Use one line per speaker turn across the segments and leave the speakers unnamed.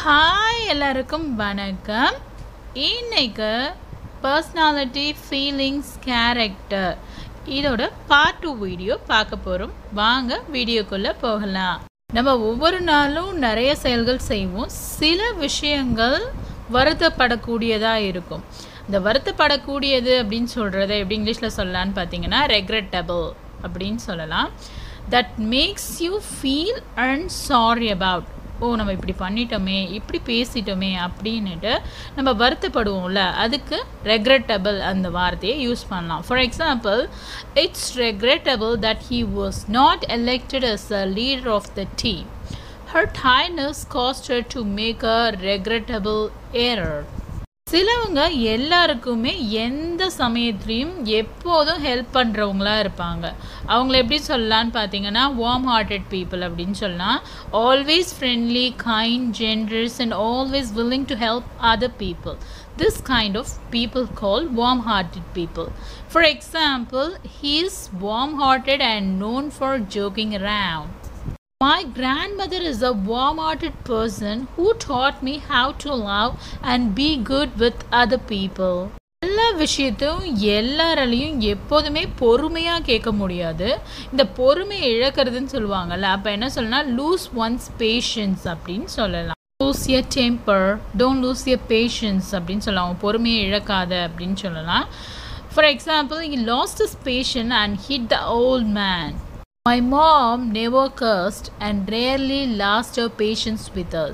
Hi எல்லாருக்கும் வணக்கம். இன்னைக்கு பர்சனாலிட்டி ஃபீலிங்ஸ் கேரக்டர் இதோட பார்ட் 2 வீடியோ பார்க்க போகிறோம். வாங்க வீடியோக்குள்ளே போகலாம். நம்ம ஒவ்வொரு நாளும் நிறைய செயல்கள் செய்வோம். சில விஷயங்கள் வருத்தப்படக்கூடியதாக இருக்கும். இந்த வருத்தப்படக்கூடியது அப்படின்னு சொல்கிறத எப்படி இங்கிலீஷில் சொல்லலான்னு பார்த்தீங்கன்னா ரெக்ரெட்டபிள் அப்படின்னு சொல்லலாம். That makes you feel and sorry about. நம்ம இப்படி பண்ணிட்டோமே, இப்படி பேசிட்டோமே அப்படின்னுட்டு நம்ம வருத்தப்படுவோம்ல, அதுக்கு ரெக்ரெட்டபிள் அந்த வார்த்தையை யூஸ் பண்ணலாம். For example, it's regrettable that he was not elected as a leader of the team. Her tiredness caused her to make a regrettable error. சிலவங்க எல்லாருக்குமே எந்த சமயத்துலேயும் எப்போதும் ஹெல்ப் பண்ணுறவங்களா இருப்பாங்க. அவங்கள எப்படி சொல்லலான்னு பார்த்தீங்கன்னா வார்ம் ஹார்ட்டட் பீப்புள் அப்படின்னு சொல்லலாம். Always friendly, kind, generous and always willing to help other people. This kind of people called warm-hearted people. For example, he is warm-hearted and known for joking around. My grandmother is a warm-hearted person who taught me how to love and be good with other people. எல்லா விஷயத்தையும் எல்லாராலையும் எப்போதுமே பொறுமையாக கேட்க முடியாது. இந்த பொறுமையை இழக்கிறதுன்னு சொல்லுவாங்கள்ல, அப்போ என்ன சொல்லலாம், லூஸ் ஒன்ஸ் பேஷன்ஸ் அப்படின்னு சொல்லலாம். Lose your temper, don't lose your patience அப்படின்னு சொல்லலாம். பொறுமையை இழக்காத அப்படின்னு சொல்லலாம். For example, he lost his patience and hit the old man. My mom never cursed and rarely lost her patience with us.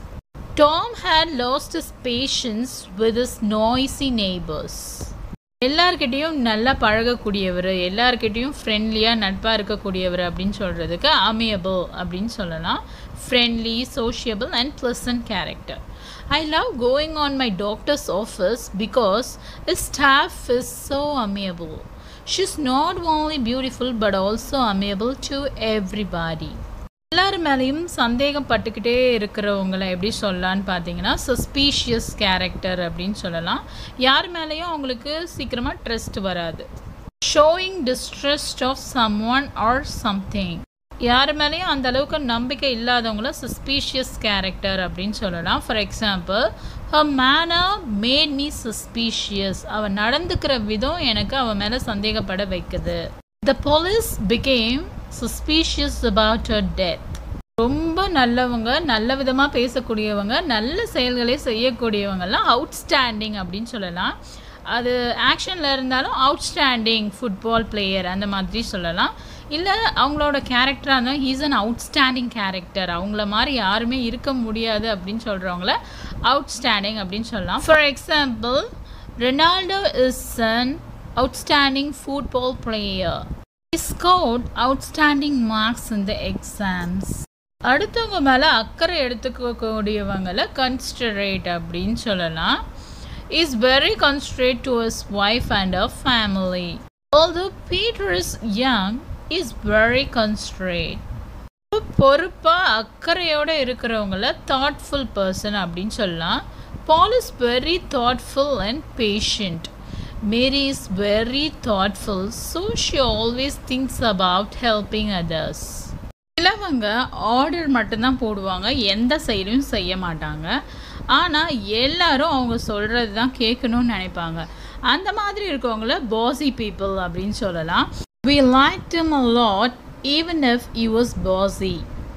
Tom had lost his patience with his noisy neighbors. எல்லார்கிட்டையும் நல்லா பழகக்கூடியவர், எல்லார்கிட்டையும் ஃப்ரெண்ட்லியாக நட்பாக இருக்கக்கூடியவர் அப்படின்னு சொல்கிறதுக்கு amiable அப்படின்னு சொல்லலாம். Friendly, sociable and pleasant character. I love going on my doctor's office because his staff is so amiable. She's not only beautiful but also amiable to everybody. எல்லார் மேலேயும் சந்தேகப்பட்டுக்கிட்டே இருக்கிறவங்களை எப்படி சொல்லலான்னு பார்த்தீங்கன்னா சஸ்பீஷியஸ் கேரக்டர் அப்படின்னு சொல்லலாம். யார் மேலேயும் அவங்களுக்கு சீக்கிரமாக ட்ரஸ்ட் வராது. Showing distrust of someone or something. யார் மேலேயும் அந்த அளவுக்கு நம்பிக்கை இல்லாதவங்கள சஸ்பீஷியஸ் கேரக்டர் அப்படின்னு சொல்லலாம். For example, her manner made me suspicious. அவன் நடந்துக்கிற விதம் எனக்கு அவன் மேலே சந்தேகப்பட வைக்குது. The police became suspicious about her death. ரொம்ப நல்லவங்க, நல்ல விதமாக பேசக்கூடியவங்க, நல்ல செயல்களை செய்யக்கூடியவங்கெல்லாம் அவுட்ஸ்டாண்டிங் அப்படின்னு சொல்லலாம். அது ஆக்ஷனில் இருந்தாலும் அவுட்ஸ்டாண்டிங் ஃபுட்பால் பிளேயர் அந்த மாதிரி சொல்லலாம். இல்லை அவங்களோட கேரக்டராக இருந்தால் ஹீஸ் அன் அவுட்ஸ்டாண்டிங் கேரக்டர், அவங்கள மாதிரி யாருமே இருக்க முடியாது அப்படின்னு சொல்கிறவங்கள அவுட்ஸ்டாண்டிங் அப்படின்னு சொல்லலாம். For example, Ronaldo is an outstanding football player. He scored outstanding marks in the exams. அடுத்தவங்க மேலே அக்கறை எடுத்துக்கக்கூடியவங்களை கன்சிடரேட் அப்படின்னு சொல்லலாம். Is very considerate to his wife and her family. Although Peter is young, he is very considerate. பொறுப்பாக அக்கறையோடு இருக்கிறவங்கள thoughtful person அப்படின்னு சொல்லலாம். Paul is very thoughtful and patient. Mary is very thoughtful, so she always thinks about helping others. சிலவங்க order மட்டும்தான் போடுவாங்க, எந்த செயலையும் செய்ய மாட்டாங்க. ஆனால் எல்லாரும் அவங்க சொல்கிறது தான் கேட்கணும்னு நினைப்பாங்க. அந்த மாதிரி இருக்கவங்கள bossy people அப்படின்னு சொல்லலாம். We liked him a lot even if he was bossy.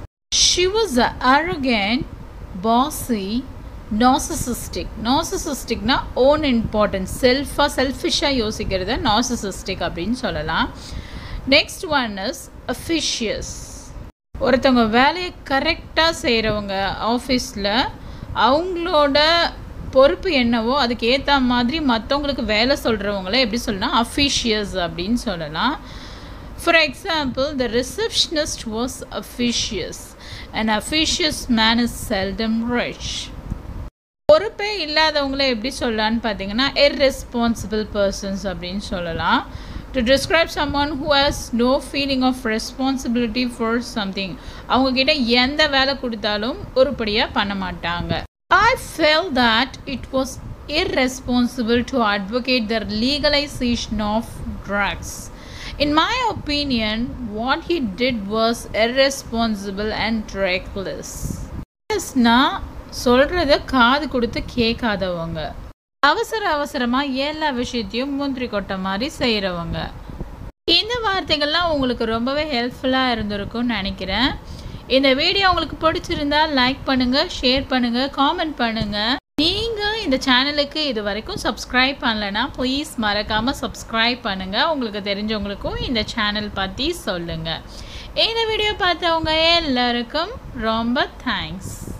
She was arrogant, bossy, narcissistic. Narcissisticனா own importance, செல்ஃபிஷாக யோசிக்கிறத narcissistic அப்படின்னு சொல்லலாம். Next one is officious. ஒருத்தவங்க வேலையை கரெக்டாக செய்கிறவங்க ஆஃபீஸில் அவங்களோட பொறுப்பு என்னவோ அதுக்கு ஏற்ற மாதிரி மற்றவங்களுக்கு வேலை சொல்கிறவங்கள எப்படி சொல்லலாம், அஃபிஷியஸ் அப்படின்னு சொல்லலாம். For example, the receptionist was officious. And officious man is seldom rich. பொறுப்பே இல்லாதவங்கள எப்படி சொல்லலான்னு பார்த்தீங்கன்னா irresponsible persons அப்படின்னு சொல்லலாம். To describe someone who has no feeling of responsibility for something. அவங்கக்கிட்ட எந்த வேலை கொடுத்தாலும் உருப்படியாக பண்ண மாட்டாங்க. I felt that it was irresponsible to advocate the legalization of drugs. In my opinion, what he did was irresponsible and reckless. Yes, சொல்கிறத காது கொடுத்து கேட்காதவங்க, அவசரமாக எல்லா விஷயத்தையும் முந்திரி கொட்டை மாதிரி செய்கிறவங்க. இந்த வார்த்தைகள்லாம் உங்களுக்கு ரொம்பவே ஹெல்ப்ஃபுல்லாக இருந்திருக்கும்னு நினைக்கிறேன். இந்த வீடியோ உங்களுக்கு பிடிச்சிருந்தா லைக் பண்ணுங்கள், ஷேர் பண்ணுங்கள், காமெண்ட் பண்ணுங்கள். நீங்கள் இந்த சேனலுக்கு இது வரைக்கும் சப்ஸ்கிரைப் பண்ணலைன்னா ப்ளீஸ் மறக்காமல் சப்ஸ்கிரைப் பண்ணுங்கள். உங்களுக்கு தெரிஞ்சவங்களுக்கும் இந்த சேனல் பற்றி சொல்லுங்கள். இந்த வீடியோ பார்த்தவங்க எல்லாருக்கும் ரொம்ப தேங்க்ஸ்.